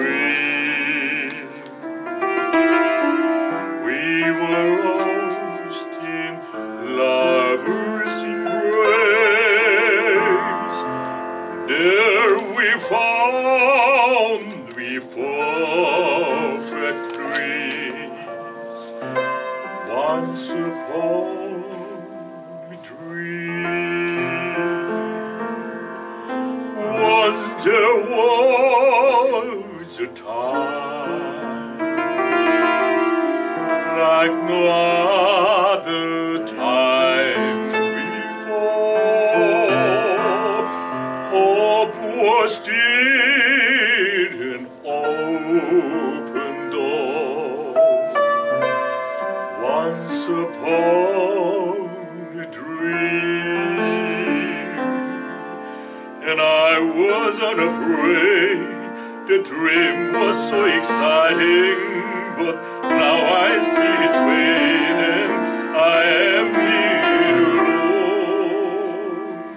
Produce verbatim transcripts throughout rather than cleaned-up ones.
dream. We were lost in lover's embrace. There we found we perfect peace. Once upon a dream, one there was a time like no other time before. Hope was still an open door. Once upon a dream, and I wasn't afraid. The dream was so exciting, but now I see it fading. I am here alone.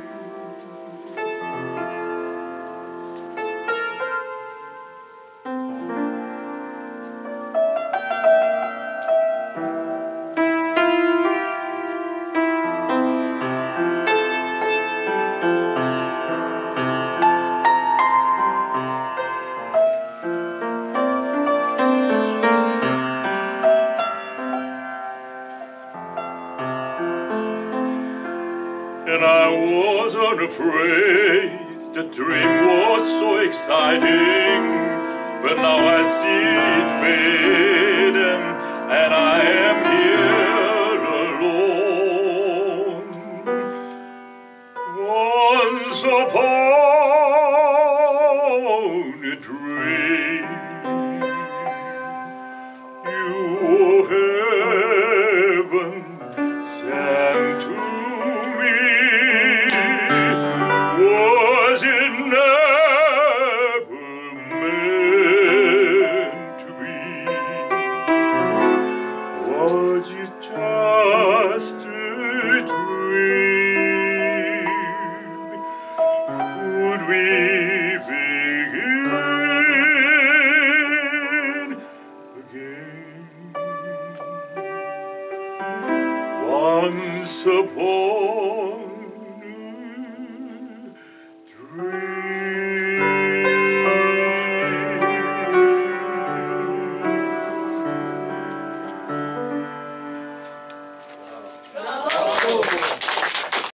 And I wasn't afraid. The dream was so exciting, but now I see it fading, and I am here alone. Once upon a dream.